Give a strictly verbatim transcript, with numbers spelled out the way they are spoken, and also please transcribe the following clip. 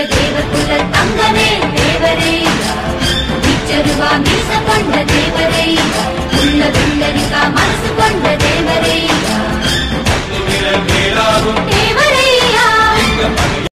தேவகுல தங்கமே தேவரே நிச்சருவா மீச கொண்ட தேவரே உள்ள புள்ளரிக்கா மனசு கொண்ட